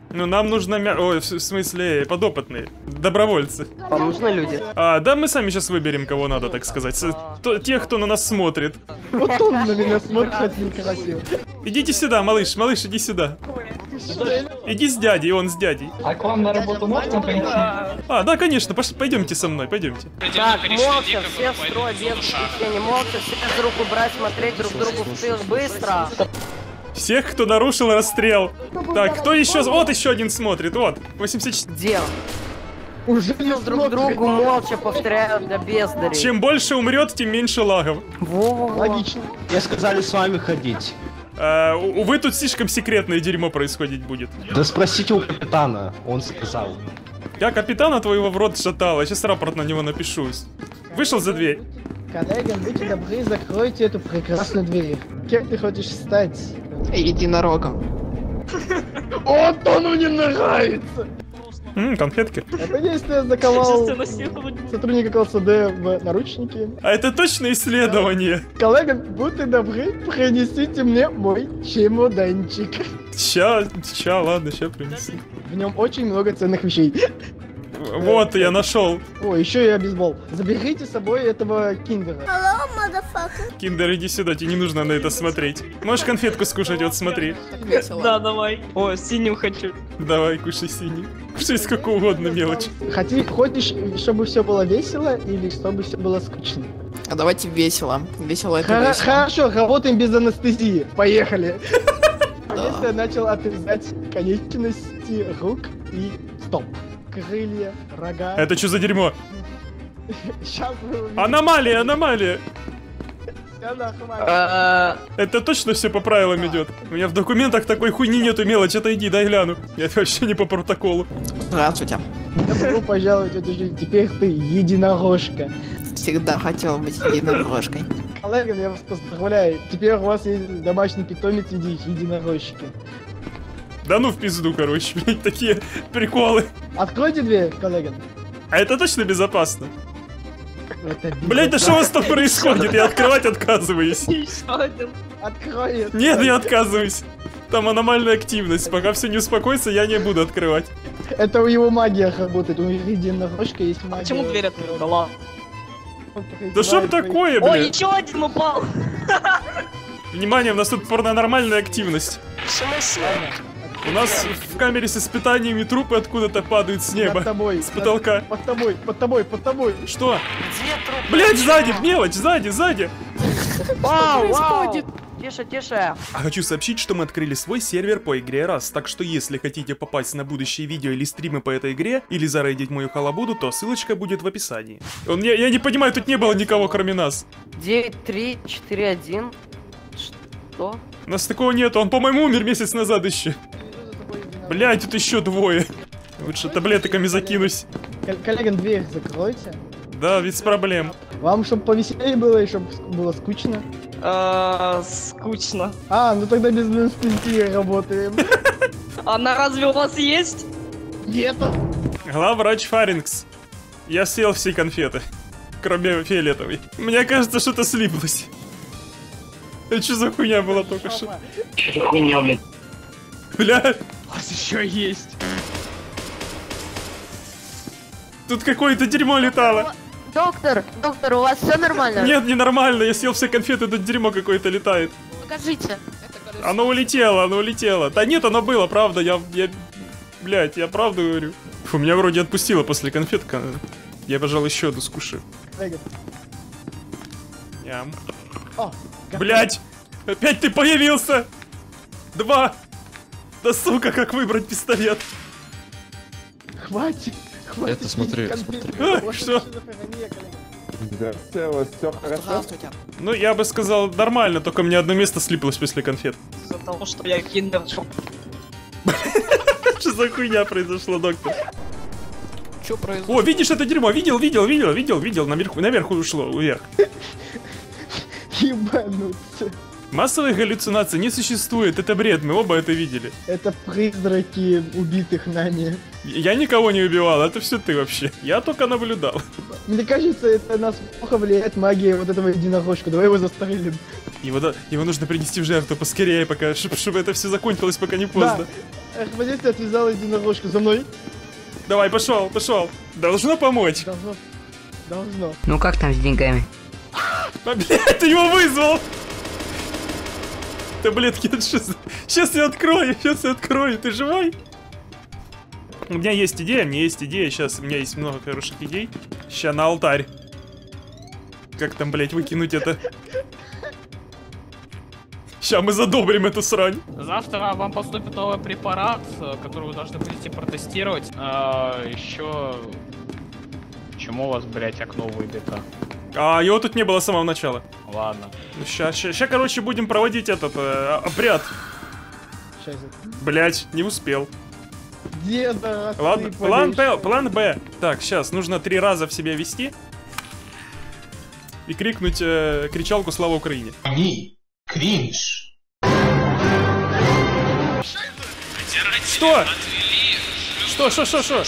Ну, нам нужно Ой, в смысле, подопытные. Добровольцы. Вам нужны люди? Да, мы сами сейчас выберем, кого надо, так сказать. Тех, кто на нас смотрит. Вот он на меня смотрит, один красиво. Идите сюда, малыш, иди сюда. Иди с дядей, он с дядей. А к вам на работу можно пойти? Да, конечно, пойдемте со мной, пойдемте. Так, молча, все в строй, девушки, все не молча, все за руку брать, смотреть друг другу в тыл, быстро. Всех, кто нарушил расстрел. Так, кто еще? Вот еще один смотрит, вот. 84. Дел. Уже не Друг другу молча повторяют для бездарей. Чем больше умрет, тем меньше лагов. Логично. Я сказали с вами ходить. Увы, тут слишком секретное дерьмо происходить будет. Да спросите у капитана, он сказал. Я капитана твоего в рот шатал, я сейчас рапорт на него напишу. Вышел за дверь. Коллега, будьте добры, закройте эту прекрасную дверь. Кем ты хочешь стать? Единорогом. Вот он мне нравится! Конфетки. Это действие заковал сотрудника КЛСД в наручники. А это точно исследование? Коллега, будьте добры, принесите мне мой чемоданчик. Ладно, ща принесу. В нем очень много ценных вещей. Вот, я нашел. О, еще и бейсбол. Заберите с собой этого киндера. Киндер, иди сюда, тебе не нужно на это смотреть. Можешь конфетку скушать, вот смотри. Да, давай. О, синим хочу. Давай, кушай синий. Кушай с какой угодно мелочь. Хочешь, чтобы все было весело или чтобы все было скучно? А давайте весело. Весело это весело. Хорошо, работаем без анестезии. Поехали. Я начал отрезать конечности рук и стоп. Крылья, рога. Это что за дерьмо? Сейчас вы увидите. Аномалия! Всё нормально. Это точно все по правилам идет? У меня в документах такой хуйни нету, мелочь, отойди, дай гляну. Я вообще не по протоколу. Здравствуйте. Добро пожаловать в эту жизнь. Теперь ты единорожка. Всегда хотел быть единорожкой. Коллега, я вас поздравляю. Теперь у вас есть домашний питомец в виде единорожки. Да ну в пизду, короче, блядь, такие приколы. Откройте дверь, коллега. А это точно безопасно? Это Блядь, да что у вас там происходит? Я открывать отказываюсь. Открой. Нет, я отказываюсь. Там аномальная активность. Пока все не успокоится, я не буду открывать. Это у его магия работает. У единорожка есть магия. Почему дверь открыта? Да ладно. Да что б такое, Ой, блядь? еще один упал. Внимание, у нас тут паранормальная активность. У нас в камере с испытаниями трупы откуда-то падают с неба. Под тобой. С потолка. Под тобой. Что? Блядь, сзади, мелочь, сзади. Вау. Тише. А хочу сообщить, что мы открыли свой сервер по игре Rust, так что если хотите попасть на будущие видео или стримы по этой игре, или зарейдить мою халабуду, то ссылочка будет в описании. Я не понимаю, тут не было никого кроме нас. 9341. Что? У нас такого нету, он, по-моему, умер месяц назад еще. Блядь, тут еще двое. Лучше таблетками закинусь. Коллега, дверь закройте. Да, без проблем. Вам, чтобы повеселее было и чтобы было скучно? Скучно. Ну тогда без анестезии работаем. Она разве у вас есть? Нет. Главврач Фарингс. Я съел все конфеты. Кроме фиолетовой. Мне кажется, что-то слиплось. Это что за хуйня была только что? Что за хуйня, блядь? Бля. У вас еще есть. Тут какое-то дерьмо летало. Доктор, у вас все нормально? Нет, ненормально, я съел все конфеты, тут дерьмо какое-то летает. Покажите. Оно улетело. Да нет, оно было, правда, Блядь, я правду говорю. Фу, меня вроде отпустило после конфетка. Я, пожалуй, еще одну скушаю. Ям. Блядь! Опять ты появился! 2! Да сука, как выбрать пистолет? Хватит. Это смотри. Что? Да, все хорошо. Здравствуйте. Ну, я бы сказал, нормально, только мне одно место слиплось после конфет. Из-за того, что я киндер. Что за хуйня произошла, доктор? Что произошло? О, видишь это дерьмо? Видел. Наверху ушло, вверх. Ебануться. Массовых галлюцинаций не существует, это бред, мы оба это видели. Это призраки убитых нами. Я никого не убивал, это все ты вообще. Я только наблюдал. Мне кажется, это нас плохо влияет магия вот этого единорожка. Давай его застрелим. Его нужно принести в жертву поскорее, пока, чтобы это все закончилось, пока не поздно. Да. Архиподесте отвязала единорожку за мной. Давай, пошел, пошел. Должно помочь. Должно. Ну как там с деньгами? А, блядь, ты его вызвал! Таблетки, сейчас я открою, ты живой? У меня есть идея, сейчас у меня есть много хороших идей. Ща на алтарь. Как там, блядь, выкинуть это? Ща мы задобрим эту срань. Завтра вам поступит новый препарат, который вы должны будете протестировать. Еще... Почему у вас, блять, окно выбито? А, его тут не было с самого начала. Ладно. Ну, ща, короче, будем проводить этот обряд. Блять, не успел. Деда, Ладно, план Б. Так, сейчас, нужно 3 раза в себя вести. И крикнуть кричалку «Слава Украине». Кринж. Что? Что?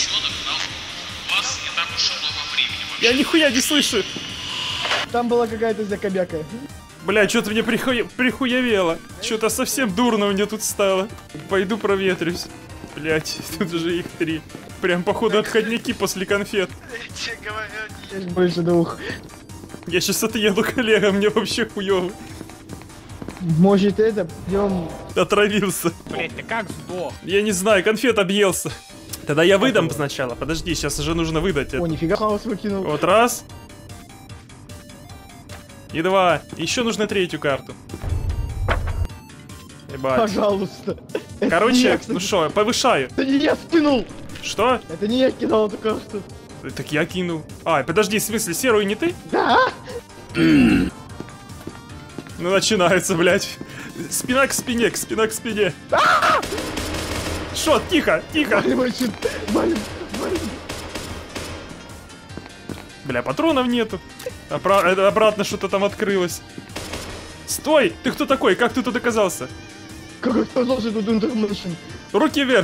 Я нихуя не слышу. Там была какая-то закобяка. Бля, что-то мне прихуявело. Что-то совсем дурно мне тут стало. Пойду проветрюсь. Блять, тут уже их 3. Прям походу отходники после конфет. Есть больше 2. Я сейчас отъеду, коллега, мне вообще хуёво. Может это, пьем. Отравился. Блять, ты как сдох? Я не знаю, конфет объелся. Тогда я выдам сначала. Подожди, сейчас уже нужно выдать это. О, нифига хаос выкинул. Вот раз. И 2. Еще нужно 3-ю карту. Ебать. Пожалуйста. Это Короче, не я, кстати. ну шо, повышаю. Это не я скинул. Что? Это не я кидал эту карту. Так я кинул. А, подожди, в смысле, серую не ты? Да? Ну, начинается, блядь. Спина к спине, спина к спине. Шо, тихо. Валим. Бля, патронов нету. Это обратно что-то там открылось. Стой! Ты кто такой? Как ты тут оказался? Какой продолжит тут интермешн? Руки вверх!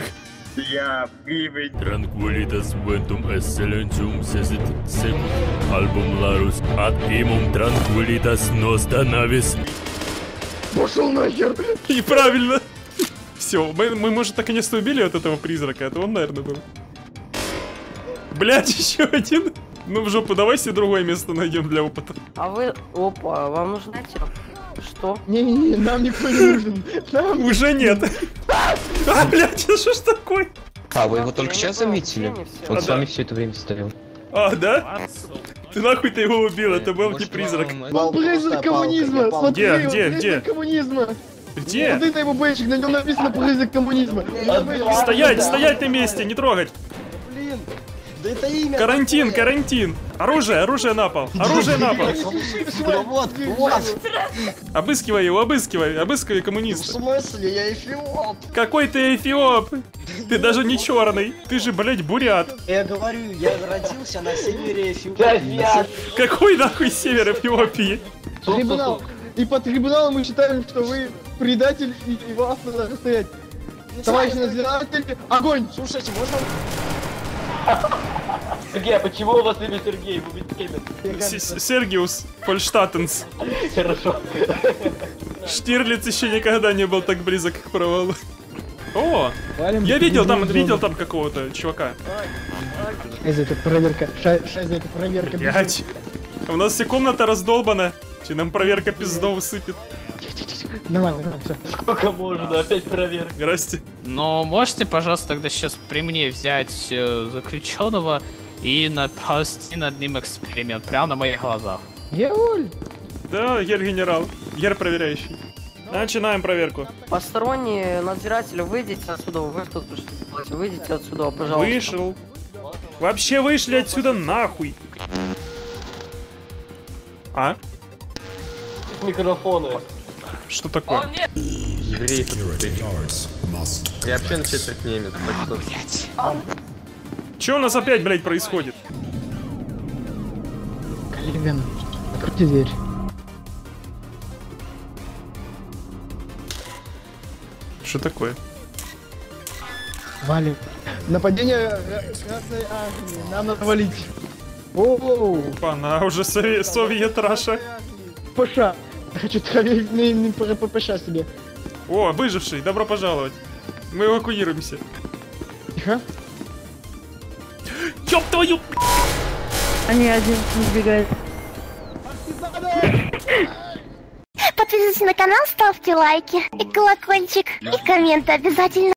Tranquilitas ventum excellentum sesit secum album larus ad imum tranquilitas nosta navis. Пошел нахер! И правильно! Все, мы, может, наконец-то убили от этого призрака, это он, наверное, был. Блять, еще один! Ну в жопу, давай себе другое место найдем для опыта. А вы... Опа, вам нужно найти? Что? Не, нам никто не нужен. Нам... Уже нет. А, блядь, что ж такое? А, вы его только сейчас заметили? Он с вами все это время стоял. А, да? Ты нахуй ты его убил, это был не призрак. Он призрак коммунизма! Смотри, он Где? призрак коммунизма! Где? Вот это его бэчик, на нем написано призрак коммунизма. Стоять на месте, не трогать. Блин, да это имя. Карантин. Оружие на пол. Обыскивай его, обыскивай коммуниста. В смысле, я эфиоп? Какой ты эфиоп? Ты даже не черный. Ты же, блядь, бурят. Я говорю, я родился на севере Эфиопии. Какой нахуй север Эфиопии? Трибунал. И по трибуналу мы считаем, что вы предатель и вас надо расстоять. Товарищи надзиратели, огонь! Слушайте, можно... Сергей, а почему у вас имя Сергей? Вы ведь Кемер. Сергиус Фольштаттенс. Хорошо. Штирлиц еще никогда не был так близок к провалу. О, я видел там какого-то чувака. Шайза, это проверка. Шайза, это проверка. Блять. У нас вся комната раздолбана. Че нам проверка пиздов сыпет? Нормально, все. Сколько можно? Опять проверка. Здрасте. Но можете, пожалуйста, тогда сейчас при мне взять заключенного и провести над ним эксперимент прямо на моих глазах. Еуль! Да, генерал. Проверяющий. Начинаем проверку. Посторонние надзиратели, выйдите отсюда. Вы что тут делаете? Выйдите отсюда, пожалуйста. Вышел. Вообще вышли отсюда нахуй. А? Микрофоны. Что такое? Еврей. Я вообще на четверть немец. Че у нас опять, блядь, происходит? Коллеган, откройте дверь. Что такое? Валим. Нападение Красной Армии. Нам надо валить. Оу. Она уже Совет Раша. ПШ. Хочу ППШ себе. О, выживший, добро пожаловать. Мы эвакуируемся. Тихо. Ёб твою! Они один сбегает. Подписывайтесь на канал, ставьте лайки и колокольчик, и комменты обязательно.